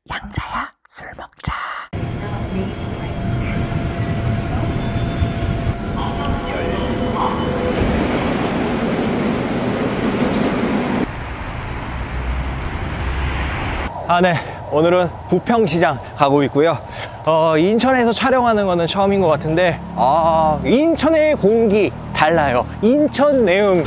양자야, 술 먹자. 네. 오늘은 부평시장 가고 있고요. 인천에서 촬영하는 거는 처음인 것 같은데, 인천의 공기 달라요. 인천 내음.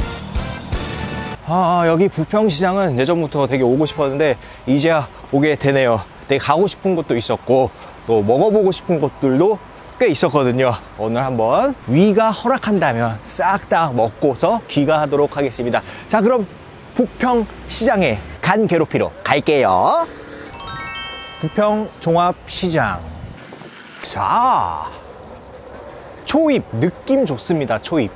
여기 부평시장은 예전부터 되게 오고 싶었는데 이제야 오게 되네요. 되게 가고 싶은 곳도 있었고 또 먹어보고 싶은 곳들도 꽤 있었거든요. 오늘 한번 위가 허락한다면 싹 다 먹고서 귀가하도록 하겠습니다. 자, 그럼 부평시장에 간 괴롭히러 갈게요. 부평종합시장. 자, 초입 느낌 좋습니다. 초입.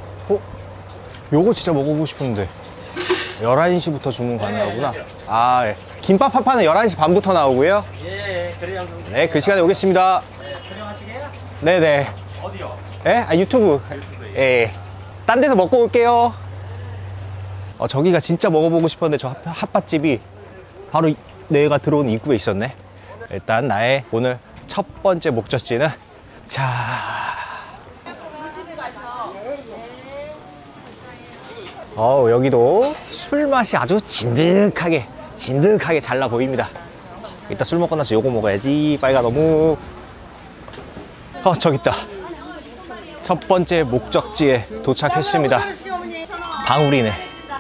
요거 진짜 먹어보고 싶은데 11시부터 주문 가능하구나. 예. 김밥 한 판은 11시 반부터 나오고요. 예, 그래요. 네, 그 시간에 오겠습니다. 네, 촬영하시게요? 네네. 어디요? 예? 유튜브. 예. 딴 데서 먹고 올게요. 저기가 진짜 먹어보고 싶었는데 저 핫팟집이 바로 내가 들어온 입구에 있었네. 일단 나의 오늘 첫 번째 목적지는 여기도 술 맛이 아주 진득하게 잘나 보입니다. 이따 술 먹고 나서 요거 먹어야지. 빨간 어묵. 저기 있다. 첫 번째 목적지에 도착했습니다. 방울이네.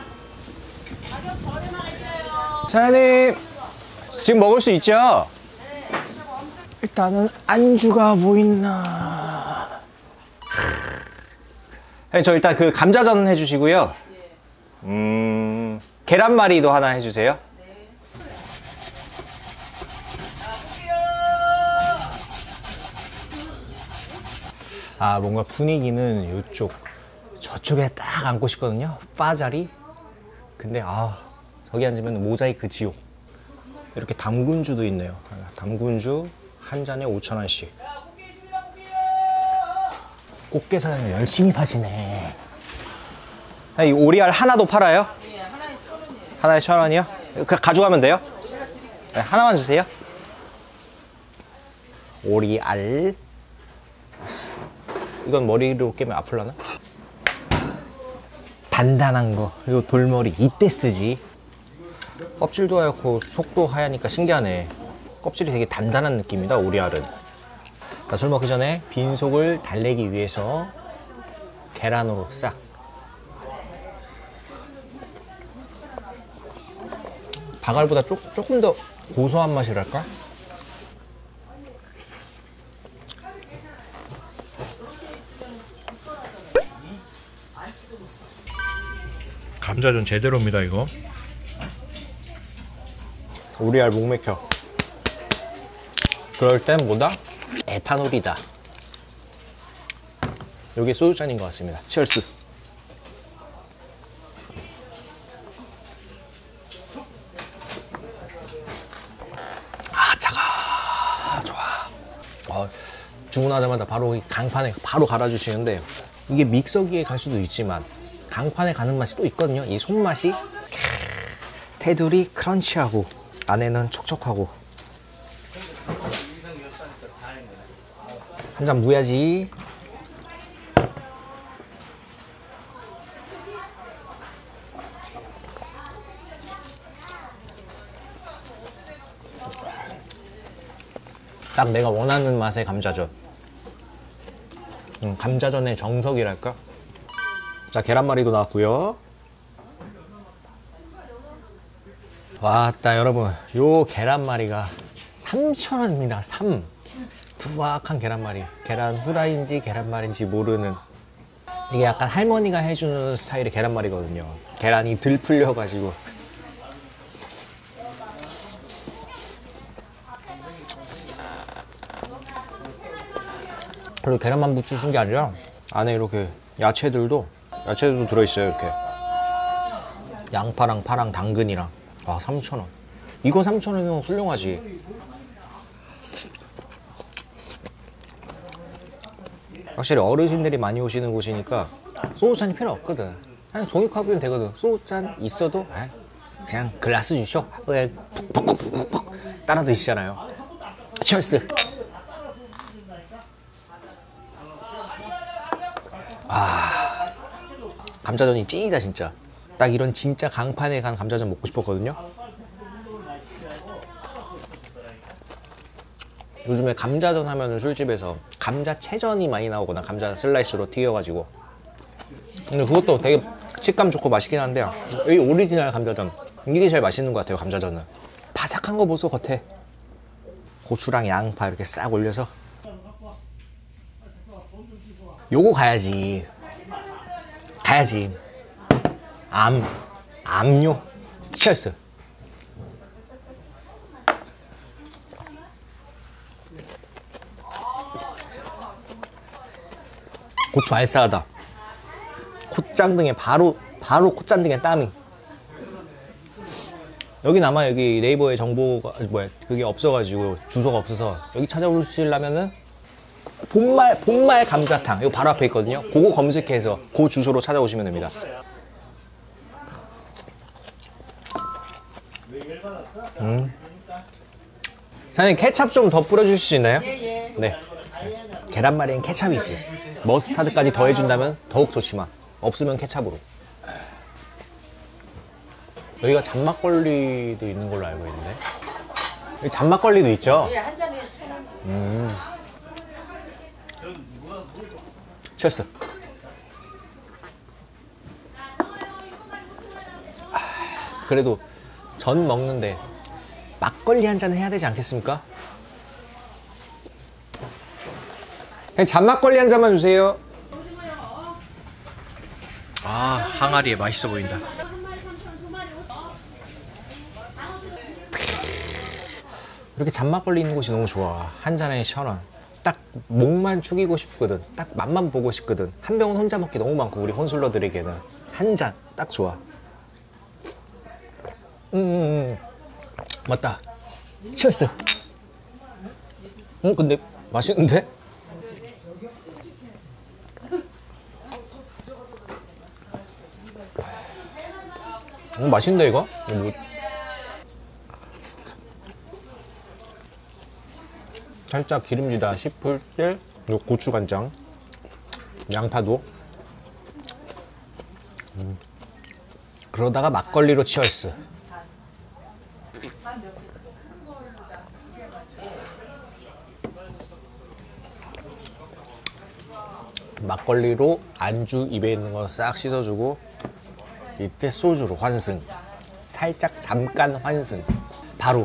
사장님, 지금 먹을 수 있죠? 일단은 안주가 뭐 있나. 저 일단 그 감자전 해주시고요. 계란말이도 하나 해주세요. 뭔가 분위기는 저쪽에 딱 앉고 싶거든요. 바 자리. 근데 저기 앉으면 모자이크 지옥. 이렇게 담근주도 있네요. 담근주 한 잔에 5,000원씩. 꽃게 사장님 열심히 파시네. 이 오리알 하나도 팔아요? 네, 하나에 하나에 1,000원이에요. 1,000원이요? 그냥 가져가면 돼요? 네, 하나만 주세요. 오리알. 이건 머리로 깨면 아플라나? 단단한 거. 이거 돌머리 이때 쓰지. 껍질도 하얗고 속도 하얘니까 신기하네. 껍질이 되게 단단한 느낌이다, 오리알은. 술 먹기 전에 빈속을 달래기 위해서 계란으로 싹. 닭알보다 조금 더 고소한 맛이랄까? 감자전 제대로입니다, 이거. 오리알 목 맥혀. 그럴 땐 뭐다? 에탄올이다. 여기 소주잔인 것 같습니다. 치얼스. 좋아. 주문하자마자 바로 이 강판에 바로 갈아주시는데, 이게 믹서기에 갈 수도 있지만 강판에 가는 맛이 또 있거든요. 이 손맛이 테두리 크런치하고 안에는 촉촉하고. 한 잔 무야지. 딱 내가 원하는 맛의 감자전. 감자전의 정석이랄까? 자, 계란말이도 나왔고요. 왔다, 여러분. 요 계란말이가 3,000원입니다. 투박한 계란말이. 계란 후라이인지 계란말인지 모르는. 이게 약간 할머니가 해주는 스타일의 계란말이거든요. 계란이 들 풀려가지고. 그리고 계란만 묻히신 게 아니라 안에 이렇게 야채들도 들어있어요. 이렇게 양파랑 파랑 당근이랑. 3,000원. 이거 3,000원이면 훌륭하지. 확실히 어르신들이 많이 오시는 곳이니까 소주잔이 필요 없거든. 그냥 종이컵이면 되거든. 소주잔 있어도 그냥 글라스 주쇼 그냥 푹푹푹푹 따라 드시잖아요. 치얼스. 아, 감자전이 찐이다 진짜. 딱 이런 진짜 강판에 간 감자전 먹고 싶었거든요. 요즘에 감자전 하면은 술집에서 감자채전이 많이 나오거나 감자 슬라이스로 튀겨가지고. 근데 그것도 되게 식감 좋고 맛있긴 한데요. 이 오리지널 감자전 이게 제일 맛있는 것 같아요. 감자전은 바삭한 거 보소. 겉에 고추랑 양파 이렇게 싹 올려서. 요거 가야지. 암요. 치얼스. 고추 알싸하다. 콧잔등에 바로 콧잔등에 땀이. 여긴 아마 여기 네이버에 정보가 그게 없어가지고 주소가 없어서 여기 찾아오시려면은 봄말 감자탕 이거 바로 앞에 있거든요. 그거 검색해서 그 주소로 찾아오시면 됩니다. 사장님 케찹 좀 더 뿌려주실 수 있나요? 예. 네. 계란말이엔 케찹이지. 머스타드까지 더해준다면 더욱 좋지만 없으면 케찹으로. 여기가 잔막걸리도 있는 걸로 알고 있는데. 여기 잔막걸리도 있죠? 예, 한 잔에 1,000원. 치얼스. 그래도 전 먹는데 막걸리 한 잔 해야 되지 않겠습니까? 그냥 잔막걸리 한 잔만 주세요. 아, 항아리에 맛있어 보인다. 이렇게 잔막걸리 있는 곳이 너무 좋아. 한 잔에 1,000원. 딱 목만 축이고 싶거든. 딱 맛만 보고 싶거든. 한 병은 혼자 먹기 너무 많고 우리 혼술러들에게는 한 잔 딱 좋아. 맞다. 치얼스. 근데 맛있는데? 맛있는데 이거? 살짝 기름지다 싶을 때 요 고추간장, 양파도. 그러다가 막걸리로 치얼스. 막걸리로 안주 입에 있는 거 싹 씻어주고 이때 소주로 환승. 살짝 잠깐 환승. 바로.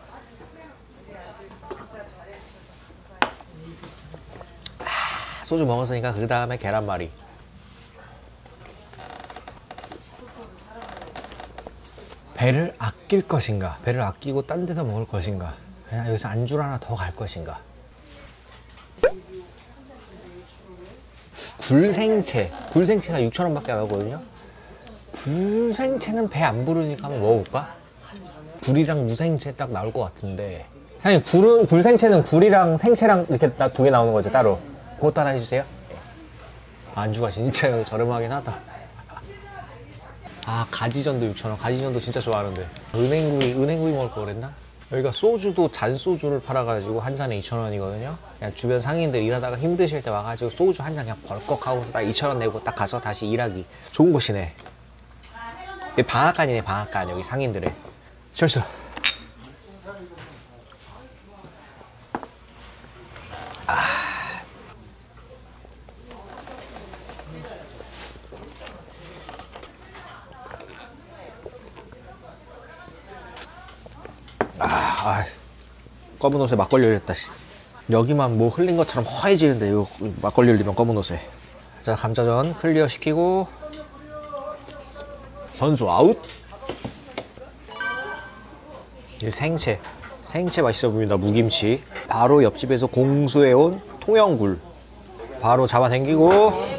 소주 먹었으니까 그 다음에 계란말이. 배를 아낄 것인가, 배를 아끼고 딴 데서 먹을 것인가, 그냥 여기서 안주를 하나 더 갈 것인가. 굴생채가 6,000원밖에 안 하거든요. 굴생채는 배 안 부르니까 한번 먹어볼까? 굴이랑 무생채 딱 나올 것 같은데. 사장님, 굴생채는 굴이랑 생채랑 이렇게 두 개 나오는 거죠, 따로. 그것도 하나 해주세요. 안주가 진짜 저렴하긴 하다. 아, 가지전도 6,000원. 가지전도 진짜 좋아하는데. 은행구이 먹을 거 그랬나? 여기가 소주도 잔소주를 팔아가지고 한 잔에 2,000원이거든요. 그냥 주변 상인들 일하다가 힘드실 때 와가지고 소주 한 잔 그냥 벌컥 하고서 딱 2,000원 내고 딱 가서 다시 일하기 좋은 곳이네. 방앗간이네, 방앗간. 여기 상인들의. 철수. 검은 옷에 막걸리 흘렸다. 여기만 뭐 흘린 것처럼 허해지는데 이거 막걸리 흘리면 검은 옷에. 자, 감자전 클리어 시키고 선수 아웃. 이 생채 맛있어 보인다. 무김치. 바로 옆집에서 공수해온 통영굴 바로 잡아당기고.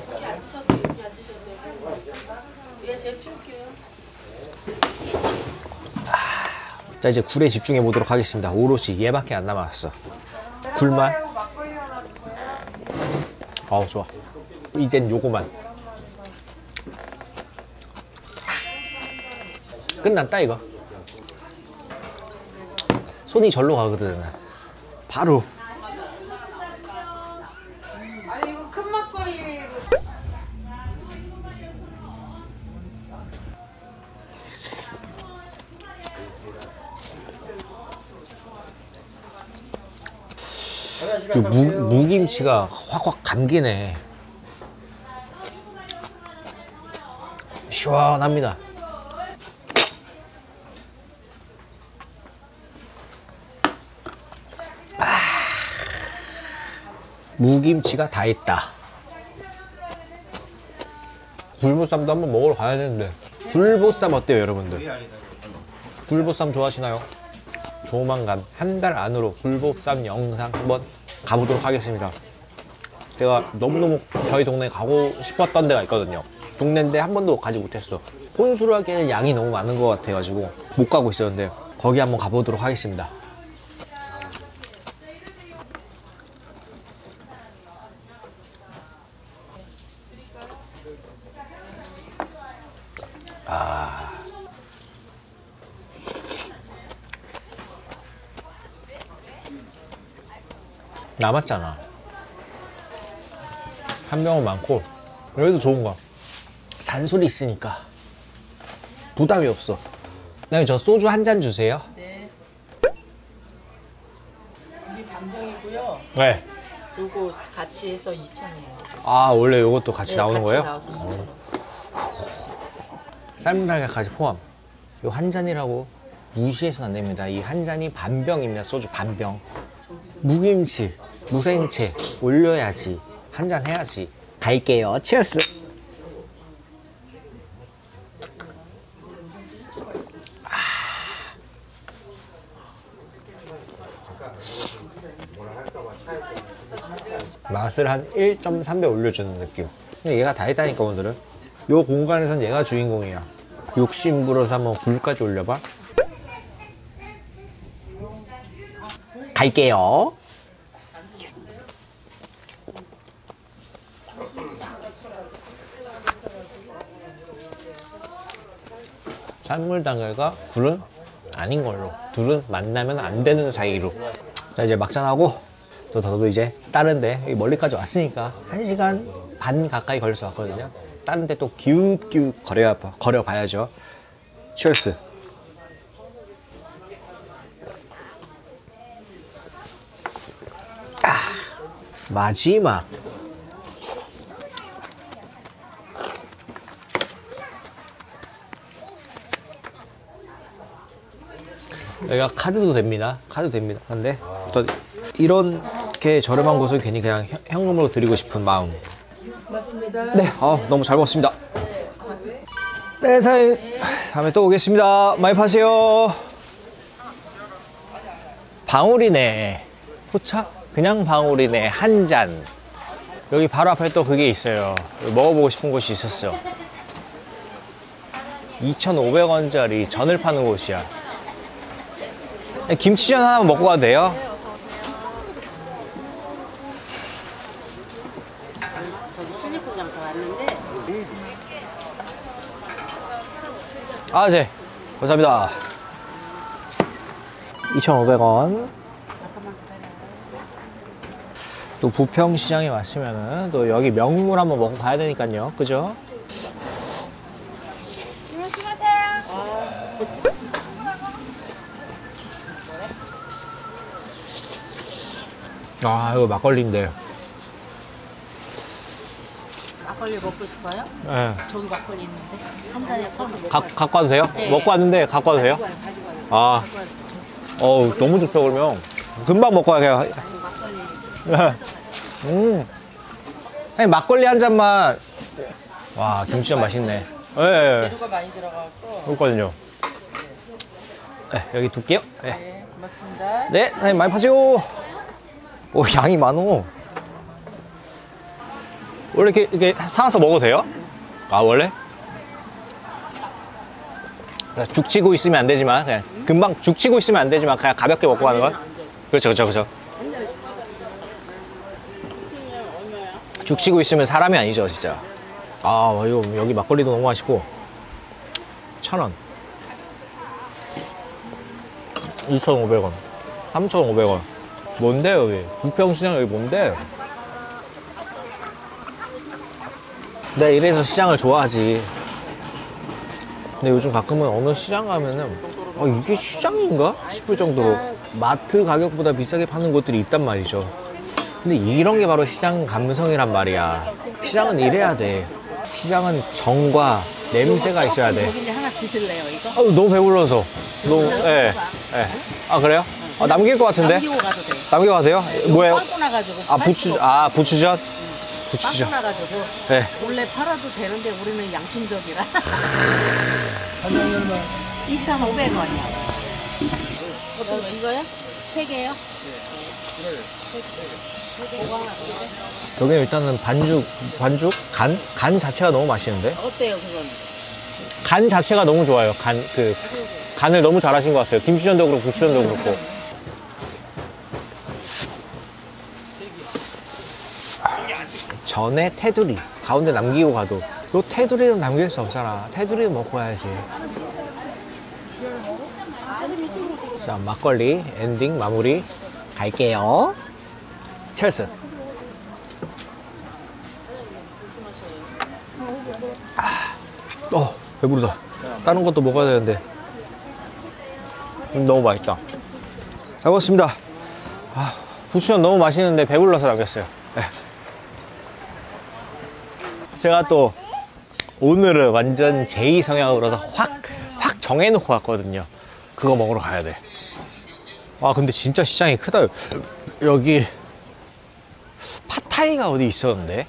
자, 이제 굴에 집중해 보도록 하겠습니다. 오롯이 얘밖에 안 남았어. 굴만. 좋아. 이젠 요거만. 끝났다 이거. 손이 절로 가거든. 바로. 아니 이거 큰 막걸리. 이 무김치가 확확 감기네. 시원합니다. 무김치가 다 있다. 굴보쌈도 한번 먹으러 가야 되는데. 굴보쌈 어때요 여러분들? 굴보쌈 좋아하시나요? 조만간 한 달 안으로 굴보쌈 영상 한번 가보도록 하겠습니다. 제가 너무너무 저희 동네에 가고 싶었던 데가 있거든요. 동네인데 한 번도 가지 못했어. 혼수를 하기에는 양이 너무 많은 것 같아가지고 못 가고 있었는데 거기 한번 가보도록 하겠습니다. 남았잖아. 한 명은 많고 여기도 좋은 거 잔술이 있으니까 부담이 없어. 그다음에 저 소주 한 잔 주세요. 네. 이게 반병이고요. 네. 요거 같이 해서 2,000원이에요. 아 원래 이것도 같이 나오는 거예요? 나와서 2,000원. 삶은 달걀까지 포함. 요 한 잔이라고 무시해서는 안 됩니다. 이 한 잔이 반병입니다. 소주 반병. 무김치, 무생채 올려야지. 한 잔 해야지. 갈게요. 치얼스. 맛을 한 1.3배 올려주는 느낌. 근데 얘가 다 했다니까 오늘은. 요 공간에선 얘가 주인공이야. 욕심 부려서 한번 굴까지 올려봐. 갈게요. 산물단결과 굴은 아닌 걸로. 둘은 만나면 안 되는 사이로. 자 이제 막잔하고 또 저도 이제 다른데 멀리까지 왔으니까 1시간 반 가까이 걸려서 왔거든요. 다른데 또 기웃기웃 거려봐야죠. 치얼스. 마지막. 여기가 카드도 됩니다. 카드 됩니다. 근데 또 이렇게 저렴한 곳을 괜히 그냥 현금으로 드리고 싶은 마음. 맞습니다. 네, 너무 잘 먹었습니다. 네, 사장님. 다음에 또 오겠습니다. 많이 파세요. 방울이네. 포차? 그냥 방울이네. 한 잔. 여기 바로 앞에 또 그게 있어요. 먹어보고 싶은 곳이 있었어. 2,500원짜리 전을 파는 곳이야. 김치전 하나만 먹고 가도 돼요? 저기 신입부장서 왔는데 아, 네. 감사합니다. 2,500원. 또 부평시장에 왔으면은 또 여기 명물 한번 먹고 가야 되니까요. 그죠? 아, 이거 막걸리인데. 막걸리 먹고 싶어요? 네. 저기 막걸리 있는데 한 잔에 1,000원. 갖고 와도 돼요? 네. 먹고 왔는데 갖고 와도 돼요? 가지고 와요. 아, 너무 좋죠, 그러면. 금방 먹고 가요. 막걸리. 아니, 막걸리 한 잔만. 와, 김치전 맛있네. 예, 재료가 많이 들어가고. 그렇거든요. 네, 여기 둘게요. 네. 네, 고맙습니다. 네, 사장님 많이 파세요. 오, 양이 많어. 원래 이렇게 사와서 먹어도 돼요? 아, 원래? 죽치고 있으면 안 되지만, 그냥 금방 죽치고 있으면 안 되지만, 그냥 가볍게 먹고 가는 건? 그렇죠, 그렇죠, 그렇죠. 죽치고 있으면 사람이 아니죠, 진짜. 아, 이거 여기 막걸리도 너무 맛있고. 1,000원. 2,500원, 3,500원. 뭔데 여기? 부평시장 여기 뭔데? 내가 이래서 시장을 좋아하지. 근데 요즘 가끔은 어느 시장 가면은 이게 시장인가? 싶을 정도로 마트 가격보다 비싸게 파는 곳들이 있단 말이죠. 근데 이런 게 바로 시장 감성이란 말이야. 시장은 이래야 돼. 시장은 정과 냄새가 있어야 돼. 여기 이제 하나 드실래요 이거? 너무 배불러서. 너무, 예. 아, 그래요? 남길 것 같은데? 남기고 가도 돼. 남기고 가세요? 뭐예요? 빵꾸 나가지고. 부추전? 부추전. 빵꾸 나가지고. 네. 원래 팔아도 되는데 우리는 양심적이라. 2,500원이요. 이거요? 3개요? 여기는 일단은 반죽? 간 자체가 너무 맛있는데? 어때요 그건? 간 자체가 너무 좋아요. 간을 너무 잘하신 것 같아요. 김치전도 그렇고, 부추전도 그렇고. 전에 테두리. 가운데 남기고 가도. 너 테두리는 남길 수 없잖아. 테두리는 먹고 가야지. 자, 막걸리 엔딩 마무리 갈게요. 첼스. 배부르다. 다른 것도 먹어야 되는데. 너무 맛있다. 잘 먹었습니다. 부추전 너무 맛있는데 배불러서 남겼어요. 네. 제가 또 오늘은 완전 제2 성향으로서 확 정해놓고 왔거든요. 그거 먹으러 가야 돼. 근데 진짜 시장이 크다. 여기 팟타이가 어디 있었는데?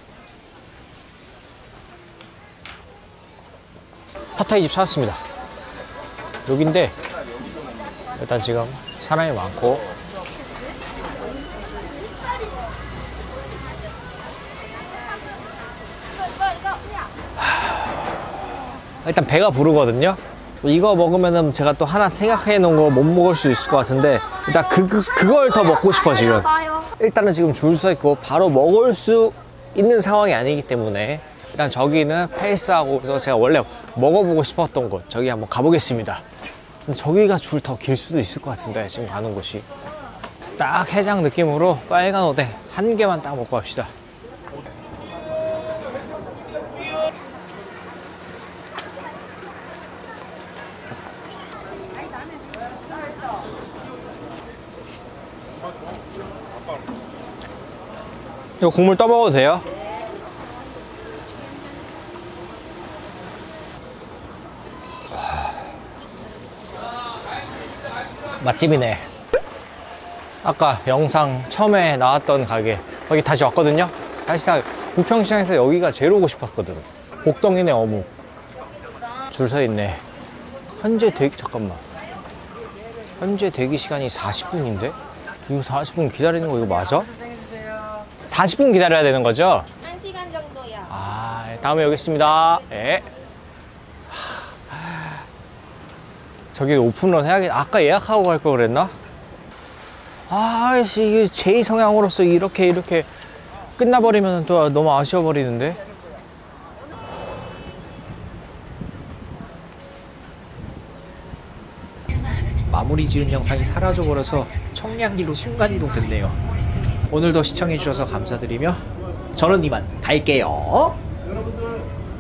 팟타이 집 찾았습니다. 여긴데 일단 지금 사람이 많고 일단 배가 부르거든요. 이거 먹으면은 제가 또 하나 생각해 놓은 거 못 먹을 수 있을 것 같은데 일단 그걸 더 먹고 싶어 지금. 일단은 지금 줄 서 있고 바로 먹을 수 있는 상황이 아니기 때문에 일단 저기는 패스하고서 제가 원래 먹어보고 싶었던 곳 저기 한번 가보겠습니다. 근데 저기가 줄 더 길 수도 있을 것 같은데 지금 가는 곳이 딱 해장 느낌으로 빨간 오뎅 한 개만 딱 먹고 갑시다. 이거 국물 떠먹어도 돼요? 맛집이네. 아까 영상 처음에 나왔던 가게 여기 다시 왔거든요. 다시 부평시장에서 여기가 제일 오고 싶었거든. 복덩이네 어묵. 줄 서 있네. 현재 대기 시간이 40분인데? 이거 40분 기다리는 거 이거 맞아? 40분 기다려야 되는 거죠? 1시간 정도요. 다음에 오겠습니다. 예. 저기 오픈런 해야겠. 아까 예약하고 갈 걸 그랬나? 아이씨, 이게 제2 성향으로서 이렇게 끝나버리면 또 너무 아쉬워버리는데. 마무리 지은 영상이 사라져버려서 청량리로 순간이동 됐네요. 오늘도 시청해주셔서 감사드리며 저는 이만 갈게요.